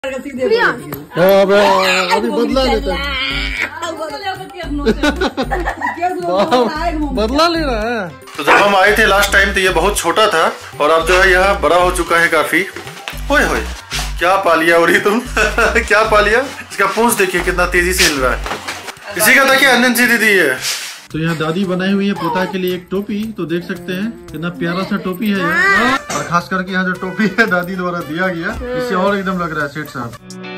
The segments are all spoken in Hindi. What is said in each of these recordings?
अभी बदला लेता है, बदला ले रहा है। तो जब हम आए थे लास्ट टाइम तो ये बहुत छोटा था और अब जो है यह बड़ा हो चुका है काफी। होए होए, क्या पा लिया उरी तुम? क्या पा लिया? इसका पूंछ देखिए कितना तेजी से हिल रहा है। इसी का था कि अंजन सी दीदी है। तो यहाँ दादी बनाई हुई है पोता के लिए एक टोपी, तो देख सकते हैं कितना प्यारा सा टोपी है यहाँ। और खास करके यहाँ जो टोपी है दादी द्वारा दिया गया, इससे और एकदम लग रहा है सेठ साहब।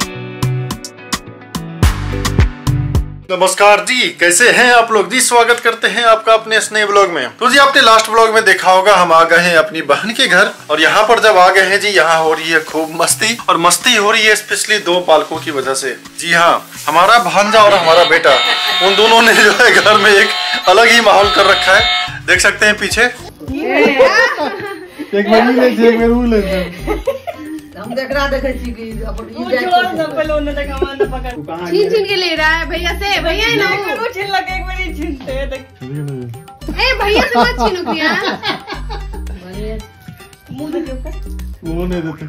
नमस्कार जी, कैसे हैं आप लोग जी? स्वागत करते हैं आपका अपने इस नए ब्लॉग में। तो जी आपने लास्ट ब्लॉग में देखा होगा हम आ गए हैं अपनी बहन के घर, और यहाँ पर जब आ गए हैं जी यहाँ हो रही है खूब मस्ती, और मस्ती हो रही है स्पेशली दो बालकों की वजह से। जी हाँ, हमारा भांजा और हमारा बेटा, उन दोनों ने जो है घर में एक अलग ही माहौल कर रखा है। देख सकते हैं पीछे एक हम देख रहा देखे छीन के ले रहा है भैया से। भैया छीन लगे एक बार छीनते भैया से मत छीनो किया। मुंह देखो वो नहीं देते,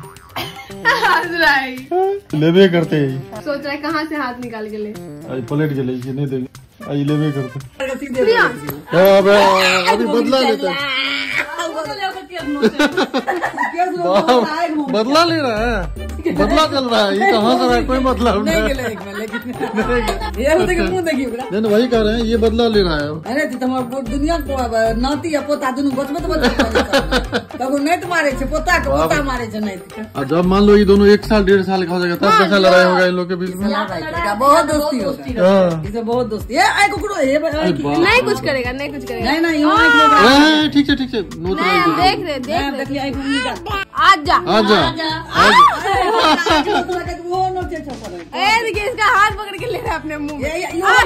लेवे करते हैं। सोच रहा है कहाँ से हाथ निकाल के ले, पलट के ले नहीं देंगे, आई लेवे करते। अभी बदला लेता है, बदला ले रहा है, बदला चल रहा है। ये कहाँ से रहा है, कोई मतलब नहीं। वही कह रहे हैं, ये बदला ले रहा है। अरे तुम्हारा दुनिया को नाती या पोता दोनों बचबे तो नहीं तुम्हारे पोता के पोता मारे नहीं। जब मान लो ये दोनों 1 साल 1.5 साल का हो जाएगा तब कैसा लड़ाई होगा इन लोग के बीच में? बहुत दोस्ती होगा, इसे बहुत दोस्ती। नहीं कुछ करेगा, नहीं कुछ करेगा। नहीं ठीक है ठीक है, देख रहे आजा आजा देखिए इसका हाथ पकड़ के ले रहा है अपने मुंह में।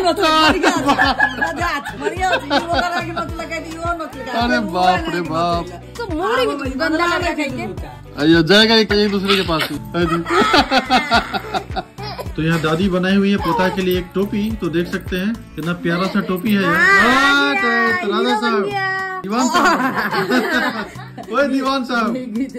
अरे बाप रे बाप, तो मुंह गंदा लगा जाएगा एक दूसरे के पास ही। तो यहाँ दादी बनाई हुई है पोता के लिए एक टोपी, तो देख सकते हैं कितना प्यारा सा टोपी है यहाँ। दीवान साहब, ओए दीवान साहब, देख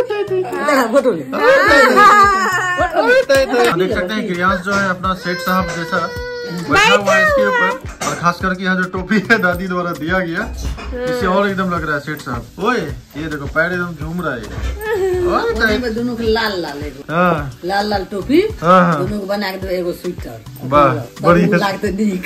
सकते हैं क्रियांश जो है अपना सेठ साहब जैसा बैठा हुआ है इसके ऊपर, और खास करके यहाँ जो टोपी है दादी द्वारा दिया गया, इससे और एकदम लग रहा है सेठ साहब। ओए ये देखो पैर एकदम झूम रहा है। दोनों को लाल लाल लाल लाल टोपी, दोनों को बना के दो एगो स्वेटर। बढ़िया लगते नीक।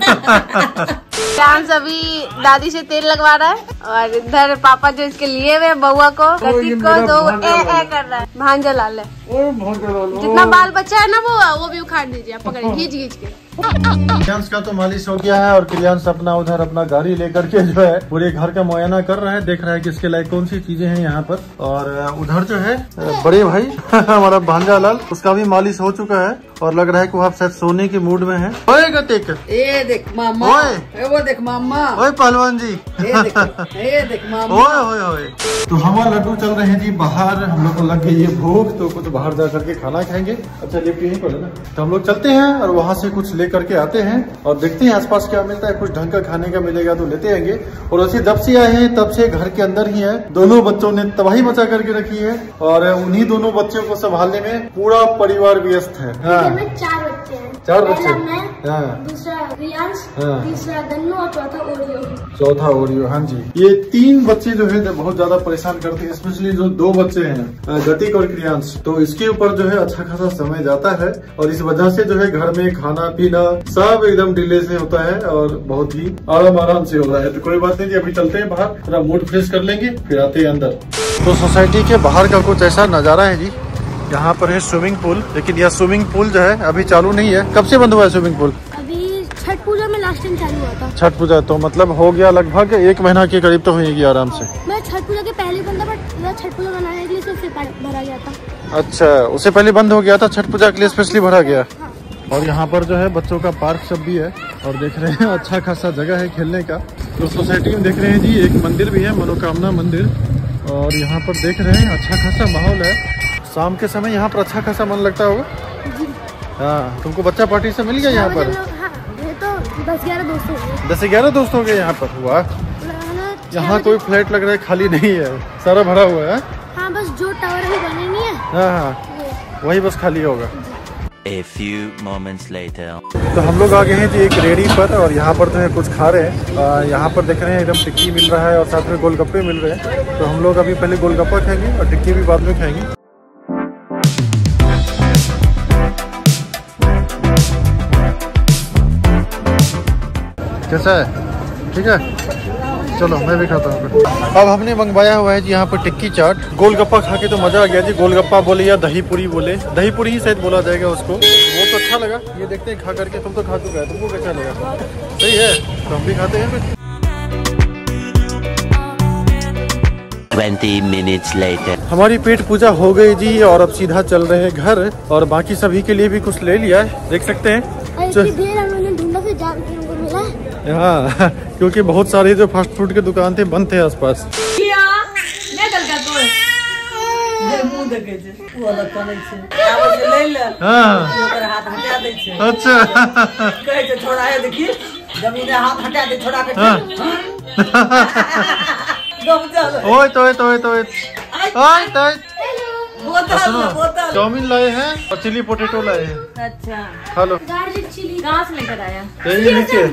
डांस अभी दादी से तेल लगवा रहा है, और इधर पापा जो इसके लिए हुए बउआ को गति को तो ए कर रहा है। भांजा लाल है, जितना बाल बच्चा है ना वो भी उखाड़ दीजिए आप, पकड़िए खींच खींच के। क्रियांश का तो मालिश हो गया है, और क्रियांश अपना उधर अपना गाड़ी लेकर के जो है पूरे घर का मुआयना कर रहा है, देख रहा है कि इसके लायक कौन सी चीजें हैं यहाँ पर। और उधर जो है बड़े भाई हमारा भांजा लाल, उसका भी मालिश हो चुका है, और लग रहा है कि वो आप शायद सोने के मूड में है। ये देख मामा, वो देख मामा, ओए पहलवान जी, ये देख मामा। ओए तो हमारा लड्डू चल रहे हैं जी बाहर, हम लोग को लग गई है भूख, तो कुछ बाहर जा करके खाना खाएंगे। अच्छा लिफ्ट यहीं पर है ना, तो हम लोग चलते हैं और वहाँ से कुछ लेकर के आते हैं, और देखते हैं आसपास क्या मिलता है। कुछ ढंग का खाने का मिलेगा तो लेते आएंगे। और वैसे जब से आए हैं तब से घर के अंदर ही है, दोनों बच्चों ने तबाही मचा करके रखी है, और उन्हीं दोनों बच्चों को संभालने में पूरा परिवार व्यस्त है। 4 बच्चे, दूसरा रियांश, तीसरा गन्नू और चौथा ओरियो। हाँ जी, ये 3 बच्चे जो है बहुत ज्यादा परेशान करते हैं, स्पेशली जो 2 बच्चे हैं गतिक और क्रियांश, तो इसके ऊपर जो है अच्छा खासा समय जाता है, और इस वजह से जो है घर में खाना पीना सब एकदम डिले से होता है, और बहुत ही आराम से हो रहा है। तो कोई बात नहीं जी, अभी चलते हैं बाहर, थोड़ा मूड फ्रेश कर लेंगे, फिर आते हैं अंदर। तो सोसाइटी के बाहर का कुछ ऐसा नजारा है जी। यहाँ पर है स्विमिंग पूल, लेकिन यह स्विमिंग पूल जो है अभी चालू नहीं है। कब से बंद हुआ है स्विमिंग पूल? अभी छठ पूजा में लास्ट टाइम चालू हुआ था। छठ पूजा तो मतलब हो गया लगभग 1 महीना के करीब तो होगी आराम से। मैं छठ पूजा के पहले बंदा, बट छठ पूजा मनाने के लिए सिर्फ भरा गया था। अच्छा, उससे पहले बंद हो गया था, छठ पूजा के लिए स्पेशली भरा गया। और यहाँ पर जो है बच्चों का पार्क सब भी है, और देख रहे हैं अच्छा खासा जगह है खेलने का। तो सोसाइटी में देख रहे हैं जी एक मंदिर भी है, मनोकामना मंदिर, और यहाँ पर देख रहे हैं अच्छा खासा माहौल है। शाम के समय यहाँ पर अच्छा खासा मन लगता होगा। हाँ, तुमको बच्चा पार्टी से मिल गया यहाँ पर? तो 10-11 दोस्त हो गए। 10-11 दोस्त हो गए यहाँ पर। हुआ यहाँ कोई फ्लैट लग रहा है खाली नहीं है, सारा भरा हुआ है। हाँ, बस जो टावर अभी बने नहीं है। हाँ, वही बस खाली होगा। A few moments later. तो हम लोग आ गए हैं जी एक रेडी पर, और यहाँ पर जो है कुछ खा रहे हैं। यहाँ पर देख रहे हैं एकदम टिक्की मिल रहा है और साथ में गोलगप्पे मिल रहे हैं। तो हम लोग अभी पहले गोलगप्पा खाएंगे और टिक्की भी बाद में खाएंगे। कैसा है? ठीक है, चलो मैं भी खाता हूँ। अब हमने मंगवाया हुआ है जी यहाँ पर टिक्की चाट। गोलगप्पा खा के तो मजा आ गया जी। गोलगप्पा बोले या दही पूरी बोले, दही पूरी ही शायद बोला जाएगा उसको। वो तो अच्छा लगा। ये देखते हैं खा करके। तुम तो खा चुका है, तुमको कैसा लगा? सही है, तो हम भी खाते हैं फिर। 20 minutes later. हमारी पेट पूजा हो गई जी, और अब सीधा चल रहे हैं घर। और बाकी सभी के लिए भी कुछ ले लिया है, देख सकते हैं। हाँ, क्योंकि बहुत सारे जो फास्ट फूड के दुकान थे बंद थे आसपास। अच्छा चाउमीन लाए हैं और चिली पोटेटो लाए हैं। अच्छा, खा लो। गार्लिक चिली कहाँ से लेकर आया? नीचे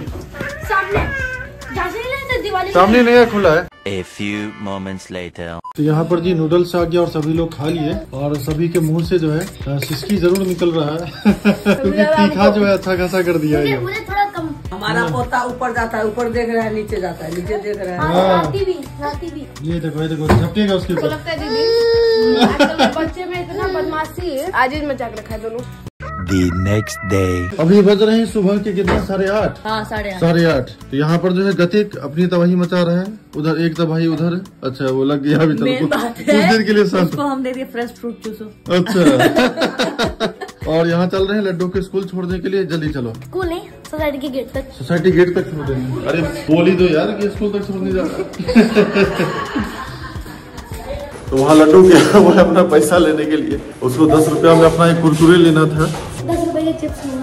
सामने नया खुला है। A few moments later. तो यहाँ पर जी नूडल्स आ गया और सभी लोग खा लिए, और सभी के मुंह से जो है सिसकी जरूर निकल रहा है क्योंकि तीखा जो है अच्छा खासा कर दिया है। मुझे थोड़ा कम। हमारा पोता ऊपर जाता है, ऊपर देख रहा है, नीचे जाता है, नीचे देख रहा है। राती भी। ये देखो झपटेगा उसके ऊपर। लगता है दीदी आजकल के बच्चे में इतना बदमाशी है, आज ही मचा के रखा है दोनों। The next day. अभी बज रहे हैं सुबह के कितना 8:30। हाँ, 8:30। 8:30। तो यहाँ पर जो है गतिक अपनी तबाही मचा रहा है। उधर एक तबाही उधर। अच्छा, वो लग गया अभी तक कुछ देर के लिए शांत। उसको हम दे दिए फ्रेश फ्रूट चूसो। अच्छा और यहाँ चल रहे हैं लड्डू के स्कूल छोड़ने के लिए। जल्दी चलो। स्कूल नहीं, सोसाइटी के गेट तक। सोसाइटी गेट तक छोड़ देंगे। अरे बोली दो यार कि स्कूल तक छोड़ने जा रहा। तो वहाँ लड्डू गया वो है अपना पैसा लेने के लिए। उसको 10 रुपया में अपना एक कुरकुरे लेना था। 10 रुपए के चिप्स लूंगा।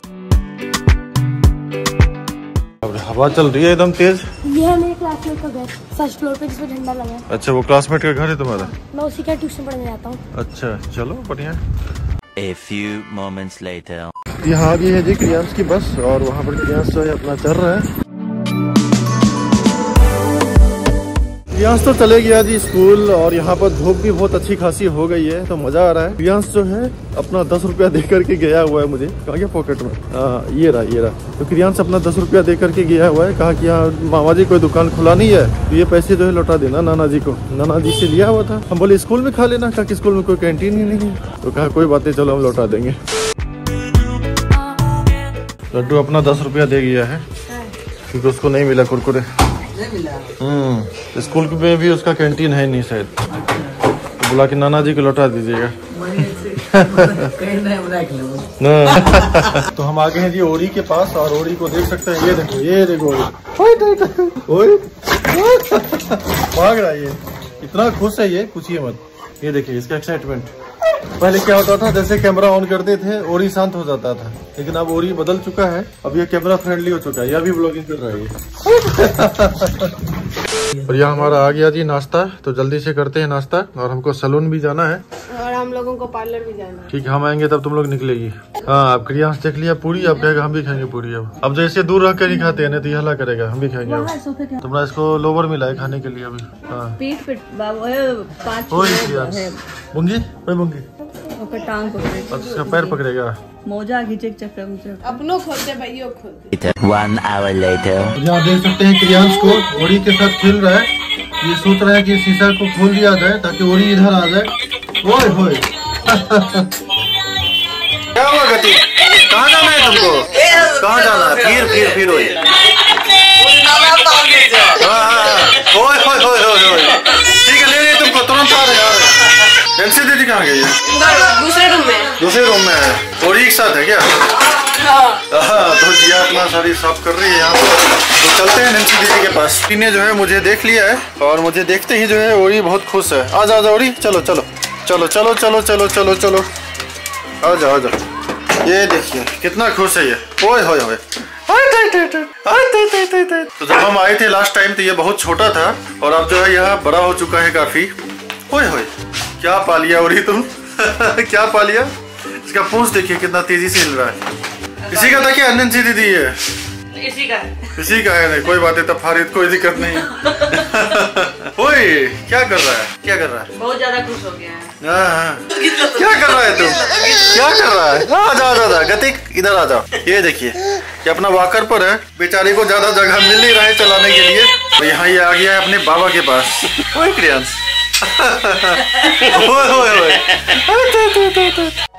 अब हवा चल रही है एकदम तेज। ये है मेरे क्लासमेट का घर, फर्स्ट फ्लोर पे, जिसमें झंडा लगा है। अच्छा, वो क्लासमेट का घर है तुम्हारा? मैं उसी का ट्यूशन पढ़ने जाता हूँ। अच्छा, चलो बढ़िया। A few moments later. यहाँ आगे है जी क्रियांश की बस, और वहाँ पर क्रियांश जो है अपना चल रहा है। प्रियांश तो चले गया जी स्कूल, और यहाँ पर धूप भी बहुत अच्छी खासी हो गई है, तो मजा आ रहा है। प्रियांश जो है अपना 10 रुपया दे करके गया हुआ है। मुझे कहा गया पॉकेट में, ये रहा। तो प्रियांश अपना 10 रुपया दे करके गया हुआ है। कहा कि यहाँ मामा जी कोई दुकान खुला नहीं है, तो ये पैसे जो है लौटा देना नाना जी को। नाना जी से लिया हुआ था। हम बोले स्कूल में खा लेना। कहा कि स्कूल में कोई कैंटीन ही नहीं है। तो कहा कोई बात नहीं, चलो हम लौटा देंगे। लड्डू अपना 10 रुपया दे गया है क्योंकि उसको नहीं मिला कुरकुरे। स्कूल में भी उसका कैंटीन है नहीं शायद, तो बोला कि नाना जी को लौटा दीजिएगा। तो हम आ गए हैं जी ओरी के पास, और ओरी को देख सकते हैं। ये देखो ओरी भाग रहा है। ये इतना खुश है, ये पूछिए मत। ये देखिए इसका एक्साइटमेंट। पहले क्या होता था, जैसे कैमरा ऑन करते थे ओरी शांत हो जाता था, लेकिन अब ओरी बदल चुका है। अब ये कैमरा फ्रेंडली हो चुका है, यह भी ब्लॉगिंग कर रहा है। और यहाँ हमारा आ गया जी नाश्ता, तो जल्दी से करते हैं नाश्ता। और हमको सैलून भी जाना है, और हम लोगों को पार्लर भी जाना है। ठीक है, हम आएंगे तब तुम लोग निकलेगी। हाँ, अब क्रियांश देख लिया पूरी, अब कहेगा हम भी खाएंगे पूरी। अब जैसे दूर रह कर नहीं खाते हैं, नहीं तो ये हल्ला करेगा हम भी खाएंगे। अब तुम्हारा इसको लोवर मिला है खाने के लिए अभी। हाँ, बुंगी टांग पकड़े, अच्छा पैर पकड़ेगा, मोजा खींचे चक्कर अपनों खोलते भाइयों खोलते। 1 hour later. यहाँ देख सकते हैं क्रियांश को ओरी के साथ खेल रहा है। ये सोच रहा है कि शीशा को खोल दिया जाए ताकि ओरी इधर आ जाए। ओए होए क्या हुआ गति? कहाँ जाना है तुमको? कहाँ जाना है? फिर ओए ठीक है, ले तुमको तुरंत आ रहे। नैन्सी दीदी कहाँ गई है? दूसरे रूम में है। ओरी एक साथ है क्या? तो जिया अपना सारी साफ कर रही है यहाँ पर। तो चलते हैं नैन्सी दीदी के पास। ने जो है मुझे देख लिया है, और मुझे देखते ही जो है ओरी बहुत खुश है। आ जाओ ओरी, चलो चलो चलो चलो चलो चलो चलो चलो, आ जाओ आ जाओ। ये देखिए कितना खुश है ये। ओए होए होए। तो जब हम आए थे लास्ट टाइम तो ये बहुत छोटा था, और अब जो है यह बड़ा हो चुका है काफी। ओए होए क्या पा लिया ओरी तुम। क्या पा लिया? इसका पूंछ देखिए कितना तेजी से हिल रहा है। इसी का था कि अन्नन सी दीदी है? इसी का है। नहीं कोई बात है, तब फारिद कोई दिक्कत नहीं। ओए क्या कर रहा है? बहुत ज्यादा खुश हो गया है। क्या कर रहा है तुम? क्या कर रहा है? आ जाओ गतिक, इधर आ जाओ। ये देखिए ये अपना वॉकर पर है, बेचारे को ज्यादा जगह मिल नहीं रहा है चलाने के लिए, तो यहाँ ये आ गया है अपने बाबा के पास। ओए क्रियांश। ओए